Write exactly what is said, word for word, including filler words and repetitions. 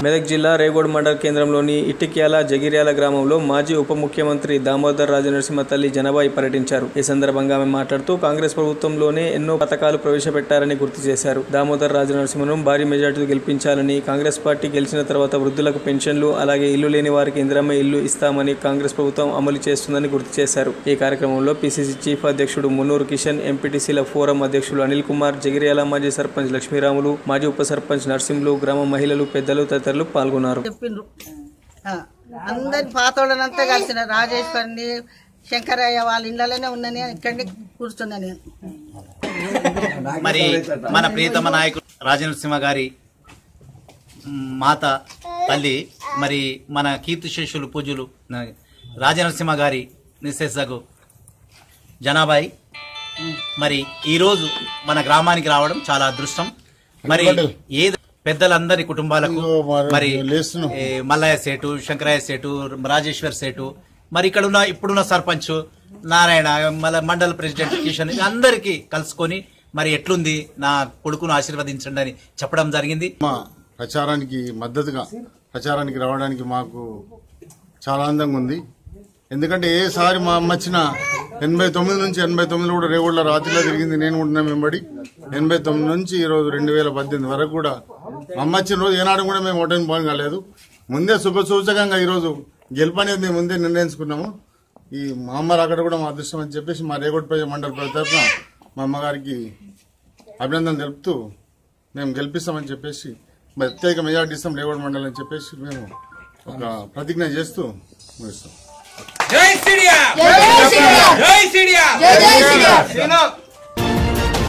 మెదక్ జిల్లా రేగోడ్ మండల కేంద్రంలోని ఇటిక్యాల జగిర్యాల గ్రామంలో మాజీ ఉప ముఖ్యమంత్రి దామోదర్ రాజనరసింహ తల్లి జనాబాయి పర్యటించారు. ఈ సందర్భంగా ఆమె మాట్లాడుతూ కాంగ్రెస్ ప్రభుత్వంలోనే ఎన్నో పథకాలు ప్రవేశపెట్టారని గుర్తు చేశారు. దామోదర్ రాజనరసింహను భారీ మెజార్టీతో గెలిపించాలని, కాంగ్రెస్ పార్టీ గెలిచిన తర్వాత వృద్ధులకు పెన్షన్లు అలాగే ఇల్లు లేని వారికి ఇందిరమ్మ ఇల్లు ఇస్తామని కాంగ్రెస్ ప్రభుత్వం అమలు చేస్తుందని గుర్తు చేశారు. ఈ కార్యక్రమంలో పిసిసి చీఫ్ అధ్యక్షుడు మున్నూరు కిషన్, ఎంపీటీసీల ఫోరం అధ్యక్షులు అనిల్ కుమార్, జగిర్యాల మాజీ సర్పంచ్ లక్ష్మీరాములు, మాజీ ఉప సర్పంచ్ నర్సింహులు, గ్రామ మహిళలు, పెద్దలు తదితరులు పాల్గొన్నారు. అందరి పాతోళ్ళనంతా కలిసిన రాజేశ్వరిని, శంకరయ్య వాళ్ళ ఇళ్లలోనే ఉన్నని ఇక్కడిని కూర్చున్నా నేను. మరి మన ప్రియతమ నాయకుడు రాజనరసింహ గారి మాత తల్లి, మరి మన కీర్తి శేషులు పూజలు రాజనరసింహ గారి నిశ్శేషకు జనాబాయి మరి ఈరోజు మన గ్రామానికి రావడం చాలా అదృష్టం. మరి ఏ పెద్దలందరి కుటుంబాలకు మరి మల్లయ్య సేటు, శంకరయ్య సేటు, రాజేశ్వర్ సేటు, మరి ఇక్కడ ఉన్న ఇప్పుడున్న సర్పంచ్ నారాయణ, మళ్ళీ మండల ప్రెసిడెంట్ కిషన్, అందరికీ కలుసుకొని మరి ఎట్లుంది నా కొడుకును ఆశీర్వదించండి అని చెప్పడం జరిగింది. మా ప్రచారానికి మద్దతుగా ప్రచారానికి రావడానికి మాకు చాలా ఆనందంగా ఉంది. ఎందుకంటే ఏసారి మా అమ్మ వచ్చిన ఎనభై తొమ్మిది నుంచి ఎనభై తొమ్మిదిలో కూడా రేగోడ్ల రాత్రిలో తిరిగింది. నేను కూడా వెంబడి ఎనభై తొమ్మిది నుంచి ఈరోజు రెండు వేల పద్దెనిమిది వరకు కూడా మా అమ్మ వచ్చిన రోజు ఏనాడు కూడా మేము ఓటమి పోని కాలేదు. ముందే శుభ సూచకంగా ఈరోజు గెలుపు అనేది మేము ముందే నిర్ణయించుకున్నాము. ఈ మా అమ్మ అక్కడ కూడా మా అదృష్టం అని చెప్పేసి మా రేగోడ్ ప్రజల మండల ప్రజల తరఫున మా అమ్మగారికి అభినందనలు తెలుపుతూ మేము గెలిపిస్తామని చెప్పేసి ప్రత్యేక మెజార్టీ ఇస్తాం రేగోడ్ మండలం అని చెప్పేసి మేము ఒక ప్రతిజ్ఞ చేస్తూ ముగిస్తాం. జై శ్రీరామ్, జై శ్రీరామ్, జై శ్రీరామ్, జై శ్రీరామ్.